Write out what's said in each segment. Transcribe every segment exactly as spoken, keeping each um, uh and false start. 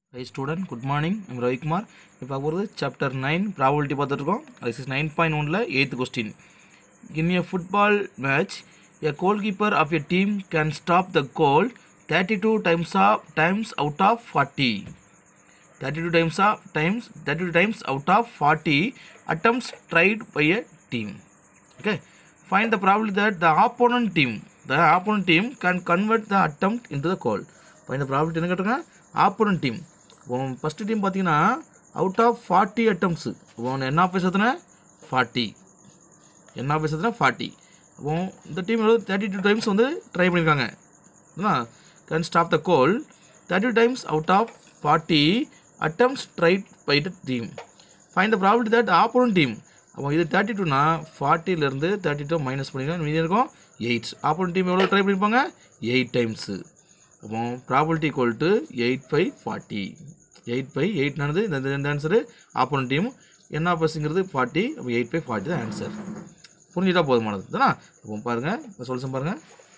Hi student, good morning. I'm Ravi Kumar. இப்போ பார்க்குறது chapter nine probability பார்த்துருக்கோம். This is nine point one ல eighth question. In a football match, a goalkeeper of a team can stop the goal thirty-two times of times out of forty. thirty-two times of times thirty-two times out of forty attempts tried by a team. Okay. Find the probability that the opponent team the opponent team can convert the attempt into the goal. Find the probability என்ன கேட்டிருக்காங்க? opponent team. First team பார்த்தீங்கன்னா out of forty attempts அப்போ என்ன பேசுறதுனா forty என்ன பேசுறதுனா forty அப்போ இந்த டீம் தேர்ட்டி டூ டைம்ஸ் வந்து ட்ரை பண்ணியிருக்காங்க can stop the goal thirty two times out of forty attempts tried by the team find the probability that opponent team அப்போ இது தேர்ட்டி டூனா ஃபார்ட்டிலேருந்து தேர்ட்டி டூ மைனஸ் பண்ணிக்கலாம் மீதி இருக்கும் எயிட் ஆப்போனன்ட் டீம் எவ்வளோ try பண்ணியிருப்பாங்க எயிட் டைம்ஸு அப்போ probability equal to eight by forty eight by eight நடந்து இந்த இந்த ஆன்சரு ஆப்போனன்ட் டீம் என்ன பஸ்ஸுங்கிறது ஃபார்ட்டி அப்போ எயிட் பை ஃபார்ட்டி தான் ஆன்சர் புரிஞ்சுட்டா போதுமானது தானே இப்போ பாருங்கள் சொல்யூஷன் பாருங்கள்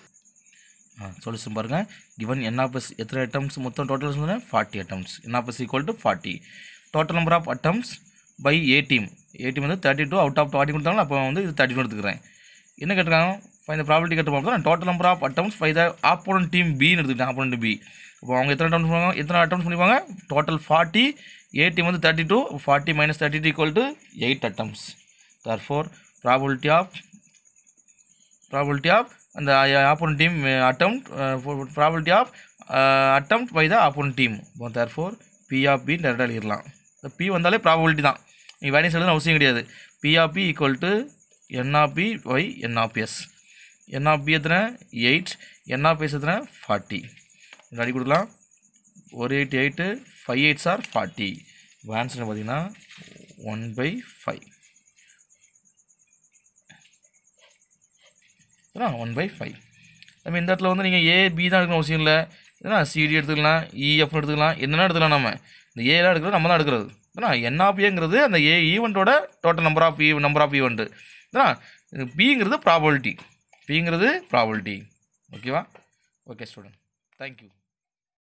ஆ சொல்யூஷன் பாருங்கள் கிவன் என்ன பஸ் எத்தனை அட்டம்ஸ் மொத்தம் டோட்டல் சொன்னேன் ஃபார்ட்டி அட்டம்ஸ் என்ன பஸ் equal to forty total number of attempts by A team A team வந்து thirty two out of forty கொடுத்தாங்க அப்போ வந்து இது தேர்ட்டி டூ எடுத்துக்கிறேன் என்ன கேட்டிருக்காங்க ஃபைன் இந்த ப்ராபிலிட்டி கேட்டு பார்ப்போம் total number of attempts by the opponent team பின்னு எடுத்துக்கிட்டேன் ஆப்போனன்ட் பி இப்போ அவங்க எத்தனை அட்டம்ஸ் பண்ணுவாங்க எத்தனை அட்டம்ஸ் பண்ணிப்பாங்க டோட்டல் ஃபார்ட்டி ஏ டீம் வந்து thirty two forty minus thirty two equal to eight attempts therefore probability of probability of அந்த opponent team attempt probability of attempt by the opponent team therefore P of P டேரெக்டாக எழுதிடலாம் இந்த B வந்தாலே probability தான் நீங்கள் வேலையை சொல்லுன்னு அவசியம் கிடையாது P of P equal to n of P Y n of S n of P எத்தனை எயிட் என் ஆஃப் எஸ் எத்தனை ஃபார்ட்டி அடி கொடுக்கலாம் ஒரு eight eight five eights are forty இப்போ ஆன்சர் பார்த்தீங்கன்னா ஒன் பை ஃபைவ் ஏன்னா ஒன் பை ஃபைவ் நம்ம இந்த இடத்துல வந்து நீங்கள் ஏ பி தான் எடுக்கணும் அவசியம் இல்லை ஏன்னா சிடி எடுத்துக்கலாம் இஎஃப்னு எடுத்துக்கலாம் என்னென்ன எடுத்துக்கலாம் நம்ம இந்த ஏலாம் எடுக்கிறது நம்ம தான் எடுக்கிறது ஏன்னா என் ஆஃப் ஏங்கிறது அந்த ஏ ஈவெண்ட்டோட total number of E number of event ஏன்னா பிங்கிறது ப்ராபபிலிட்டி பிங்கிறது ப்ராபபிலிட்டி ஓகேவா ஓகே ஸ்டூடெண்ட் தேங்க்யூ